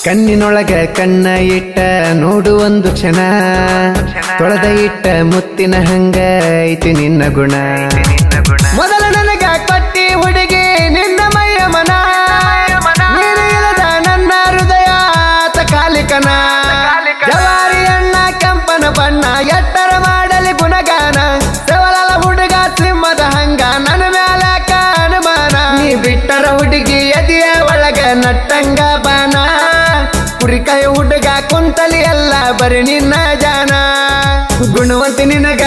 ಕಣ್ಣಿನೊಳಗ ಕಣ್ಣ ಇಟ್ಟ ನೋಡು ಒಂದು ಕ್ಷಣ ತೊಳೆದ ಇಟ್ಟ ಮುತ್ತಿನ ಹಂಗ ಐತಿ ನಿನ್ನ ಗುಣ ಮೊದಲ ನನಗ ಕೊಟ್ಟಿ ಹುಡುಗಿ ನಿನ್ನ ಮೈಯ ಮನ ನೀನು ಇಲ್ಲದ ನನ್ನ ಹೃದಯ ಕಾಲಿಕನ ಜವಾರಿ ಅಣ್ಣ ಕಂಪನ ಬಣ್ಣ ಎಟ್ಟರ ಮಾಡಲಿ ಗುಣಗಾನ ಸವಲಲ ಹುಡುಗ ಸಿಂಹದ ಹಂಗ ನನ್ನ ಮ್ಯಾಲ ಅನುಮಾನ ನೀ ಬಿಟ್ಟರ ಹುಡುಗಿ ಎದೆಯ ಒಳಗ ನಟ್ಟಂಗ ಬಾನ ಕುರಿಕಾಯ ಹುಡುಗ ಕುಂತಲಿ ಎಲ್ಲ ಬರೀ ನಿನ್ನ ಜಾನ ಗುಣವಂತಿ ನಿನಗ